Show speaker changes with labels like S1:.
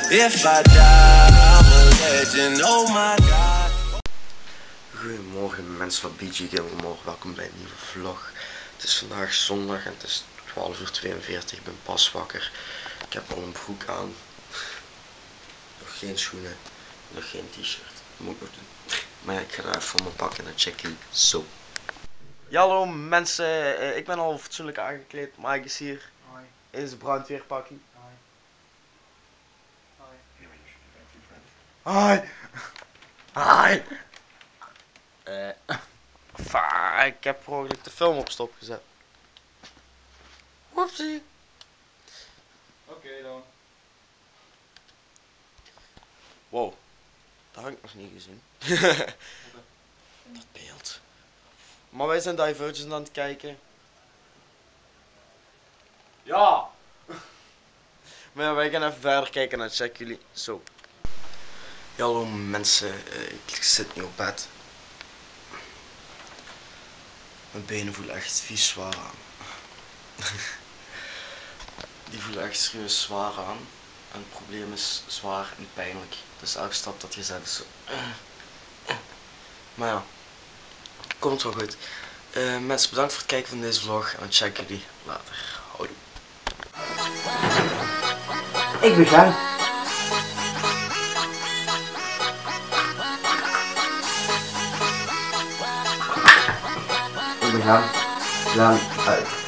S1: If I die, I'm a legend, oh my god.
S2: Goedemorgen mensen van BG Gamer, welkom bij een nieuwe vlog. Het is vandaag zondag en het is 12:42 uur, ik ben pas wakker. Ik heb al een broek aan. Nog geen schoenen, nog geen t-shirt. Moet ik nog doen. Maar ja, ik ga daar even van mijn pakken en dan check jullie zo. Ja, hallo mensen, ik ben al fatsoenlijk aangekleed. Mike is hier.
S3: Hoi.
S2: In zijn brandweerpakkie.
S3: Hoi.
S2: Hoi. Hoi. Ik heb per ongeluk de film op stop gezet. Whoopsie.
S3: Oké dan.
S2: Wow, dat heb ik nog niet gezien. Dat beeld. Maar wij zijn Divergent aan het kijken.
S3: Ja!
S2: Maar ja, wij gaan even verder kijken en dan checken jullie zo. Ja, hallo mensen, ik zit nu op bed. Mijn benen voelen echt vies zwaar aan. Die voelen echt serieus zwaar aan. En het probleem is zwaar en pijnlijk. Dus elke stap dat je zet is zo. Maar ja, komt wel goed. Mensen, bedankt voor het kijken van deze vlog. En dan checken jullie later. Houdoe.
S3: Ik begin. Ik begin. Dan uit.